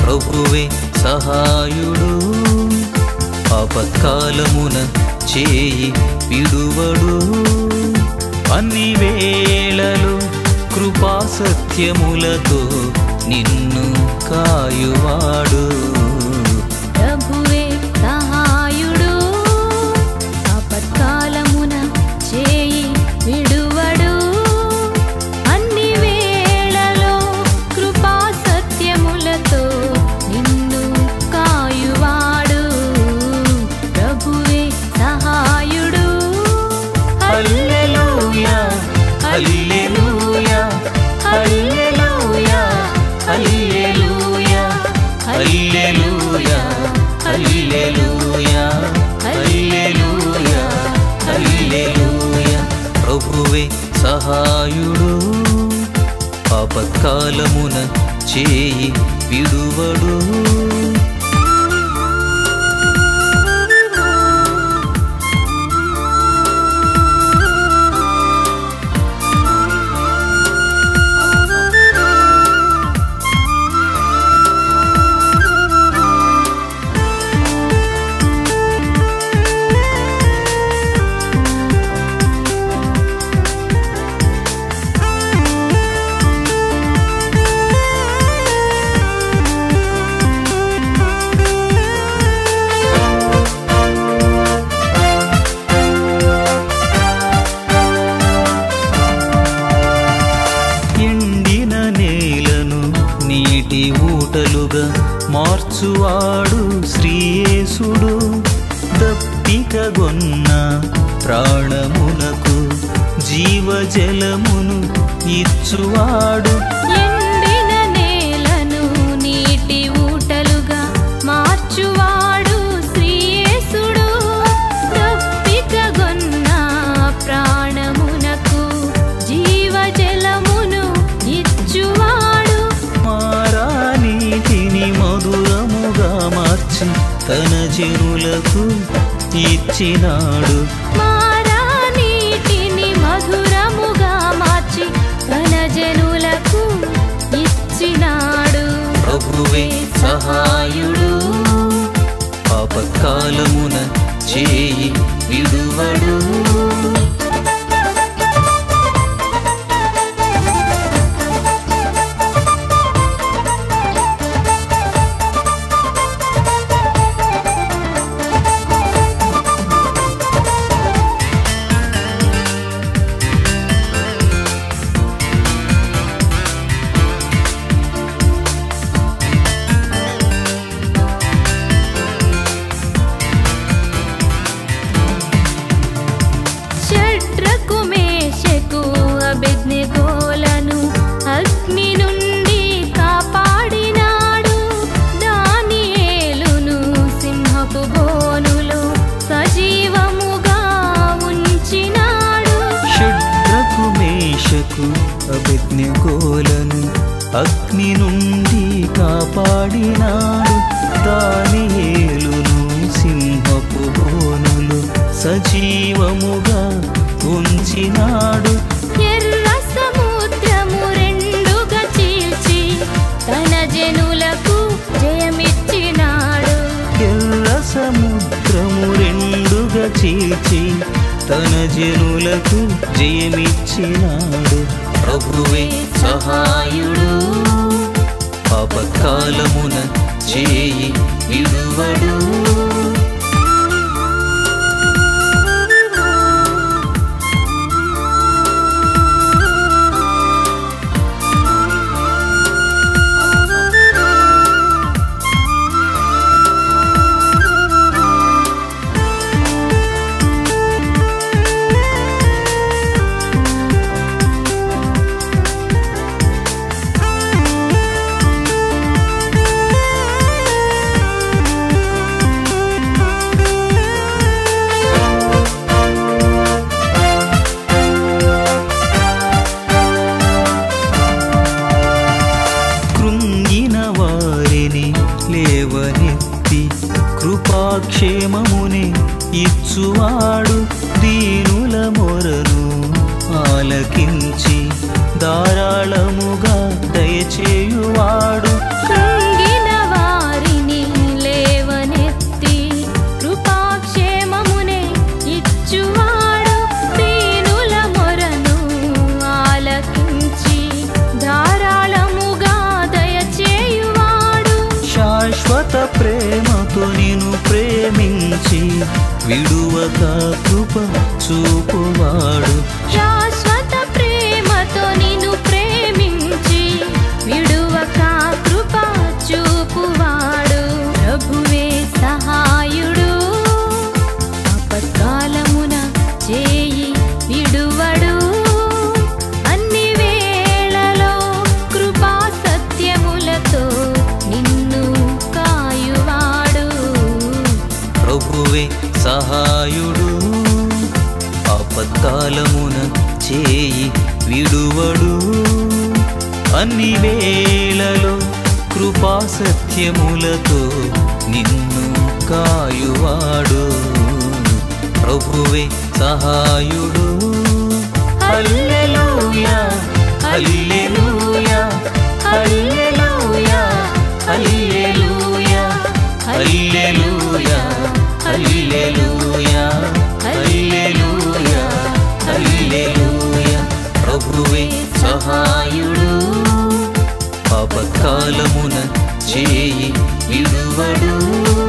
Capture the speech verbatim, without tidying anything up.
ప్రభువే సహాయుడు ఆపత్కాలమున చేయి విడువడు అన్ని వేళలు కృపా సత్యములతో నిన్ను కాయువాడు ప్రభువే సహాయుడు ఆపత్కాలమున చేయి విడువడు అన్ని వేళలో కృపా సత్యములతో నిన్ను కాయువాడు ప్రభువే సహాయుడు హల్లెలూయా హల్లెలూయా హల్లెలూయా హల్లెలూయా హల్లెలూయా హల్లెలూయా హల్లెలూయా హల్లెలూయా ప్రభువే సహాయుడు ఆపత్కాలమున చేయి విడువడు నీటి ఊటలుగా మార్చువాడు శ్రీయేసుడు దప్పికగొన్న ప్రాణమునకు జీవజలమును ఇచ్చువాడు ఎండిన నేలను నీటి ఊటలుగా మార్చువాడు శ్రీయేసుడు దప్పికగొన్న ప్రాణమునకు జీవజలమును ఇచ్చువాడు నీతిని మధురముగా మార్చి తన జనులకు ఇచ్చినాడు మారా నీటిని మధురముగా మార్చి తన జనులకు ఇచ్చినాడు ప్రభువే సహాయుడు ఆపత్కాలమున చేయి విడువడు అగ్ని నుండి కాపాడినాడు దానియేలును సింహపు బోనులో సజీవముగా ఉంచినాడు షడ్రకు మేషకు అబేద్నెగోలను అగ్ని నుండి కాపాడినాడు దానియేలును సింహపు బోనులో సజీవముగా ఉంచినాడు ఎర్ర సముద్రము రెండుగా చీల్చి తన జనులకు జయమిచ్చినాడు ఎర్ర సముద్రము రెండుగా చీల్చి తన జనులకు జయమిచ్చినాడు ప్రభువే సహాయుడు ఆపత్కాలమున చేయి విడువడు క్షేమమునే ఇచ్చువాడు దీనుల మొరను ఆలకించి ధారాళముగా దయచేయువాడు కృంగిన విడువక కృప చూపువాడు. శాశ్వత ప్రేమతో నిన్ను ప్రేమించి విడువక కృప చూపువాడు. ప్రభువే సహాయుడు, ఆపత్కాలమున చేయి విడువడు. అన్ని వేళలో కృపా సత్యములతో నిన్ను కాయువాడు. ప్రభువే సహాయుడు, ఆపత్కాలమున చేయి విడువడు. అన్ని వేళలో కృపా సత్యములతో నిన్ను కాయువాడు. ప్రభువే సహాయుడు. హల్లెలూయా హల్లెలూయా హల్లెలూయా హల్లెలూయా హల్లెలూయా హల్లెలూయా హల్లెలూయా హల్లెలూయా. ప్రభువే సహాయుడు, ఆపత్కాలమున చేయి విడువడు.